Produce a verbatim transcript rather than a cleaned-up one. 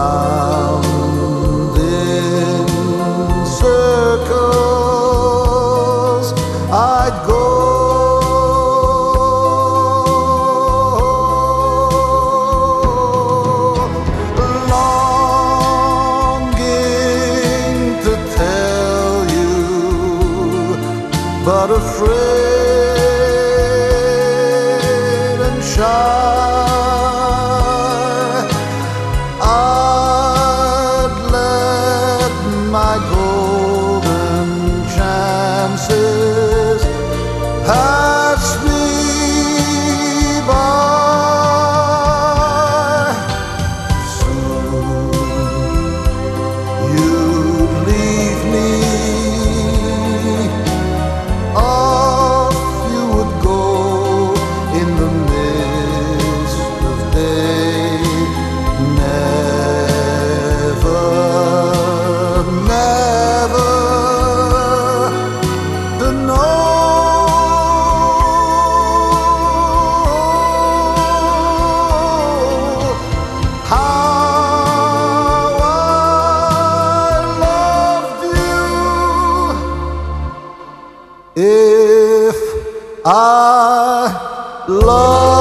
round in circles I'd go, longing to tell you, but afraid and shy. I'd let my golden chances pass me by. Soon you'd leave me, off you would go in the mist of day. Never, never to know how I loved you. If I loved